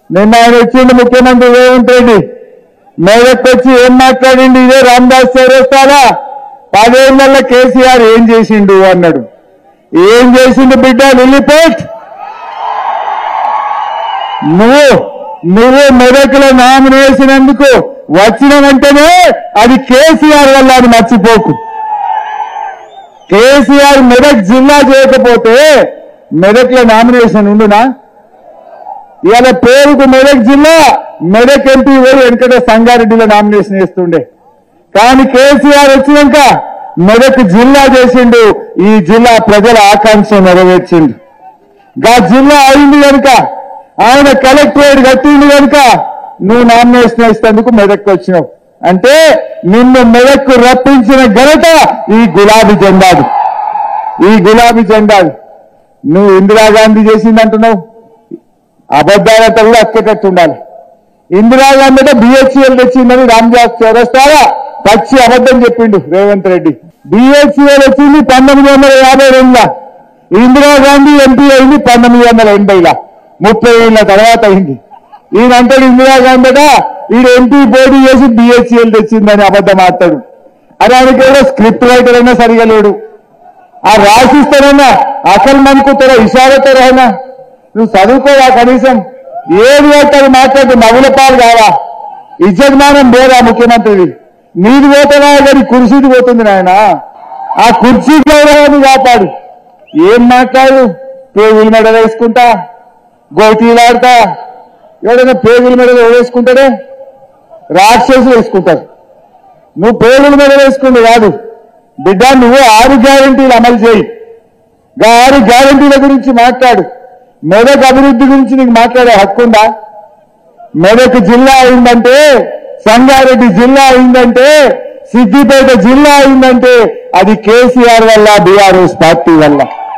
నిన్న ఆయన వచ్చిండు ముఖ్యమంత్రి రేవంత్ రెడ్డి మెదక్ వచ్చి ఏం మాట్లాడిండు? ఇదే రామదాస్ చౌరస్తాలా 10 ఏళ్ల కేసీఆర్ ఏం చేసిండు అన్నాడు. ఏం చేసిండు బిడ్డ లిల్లీపేట్? నువ్వు మెదక్లో నామినేషన్ ఎందుకు వచ్చిన వెంటనే అది కేసీఆర్ వల్ల అని మర్చిపోకు. కేసీఆర్ మెదక్ జిల్లా చేయకపోతే మెదక్లో నామినేషన్ ఉండునా? ఇవాళ పేరుకు మెదక్ జిల్లా, మెదక్ ఎంపీ పోయి వెంకట సంగారెడ్డిలో నామినేషన్ వేస్తుండే. కానీ కేసీఆర్ వచ్చినాక మెదక్ జిల్లా చేసిండు. ఈ జిల్లా ప్రజల ఆకాంక్ష నెరవేర్చిండు. గా జిల్లా అయింది కనుక, ఆయన కలెక్టరేట్ కట్టింది కనుక నువ్వు నామినేషన్ వేసేందుకు మెదక్ వచ్చినావు. అంటే నిన్ను మెదక్కు రప్పించిన ఘనత ఈ గులాబీ జెండాది. ఈ గులాబీ జెండాది. నువ్వు ఇందిరాగాంధీ చేసిందంటున్నావు. అబద్ధాలతో కూడా అక్కేటట్టు ఉండాలి. ఇందిరాగాంధీ అంటే బిహెచ్ఎల్ తెచ్చిందని రామదాస్ చౌరస్తారా పచ్చి అబద్ధం చెప్పిండు రేవంత్ రెడ్డి. బిహెచ్ఎల్ వచ్చింది 1952లో, ఇందిరాగాంధీ ఎంపీ అయింది 1980లో, 30 ఏళ్ల తర్వాత అయింది. ఈయనంటాడు ఇందిరాగాంధీ ఈడు ఎంపీ పోటీ చేసి బిహెచ్ఎల్ తెచ్చిందని అబద్ధం ఆడతాడు. అది ఆయనకి ఎవరో స్క్రిప్ట్ రైటర్ అయినా సరిగా లేడు. ఆ రాసిస్తానన్నా అసలు మనకుతారా ఇషారతో రాయినా నువ్వు చదువుకోవా? కనీసం ఏది పడతాడు మాట్లాడి నవ్వుల పాలు కావా? ఇజ్జతమానం పోదా ముఖ్యమంత్రిది? నీది పోతావా? కానీ కుర్చీది పోతుంది నాయన. ఆ కుర్చీ గౌరవాన్ని కాపాడు. ఏం మాట్లాడు? పేగుల మెడలు వేసుకుంటా, గోటీలాడతా. ఎవడైనా పేగుల మెడలు వేసుకుంటాడే? రాక్షసులు వేసుకుంటారు. నువ్వు పేగుల మెడలు వేసుకుంటే కాదు బిడ్డ. నువ్వు 6 గ్యారంటీలు అమలు చేయి. 6 గ్యారంటీల గురించి మాట్లాడు. మెదక్ అభివృద్ధి గురించి నీకు మాట్లాడే హక్కు ఉందా? మెదక్ జిల్లా అయిందంటే, సంగారెడ్డి జిల్లా అయిందంటే, సిద్దిపేట జిల్లా అయిందంటే అది కేసీఆర్ వల్ల, బీఆర్ఎస్ పార్టీ వల్ల.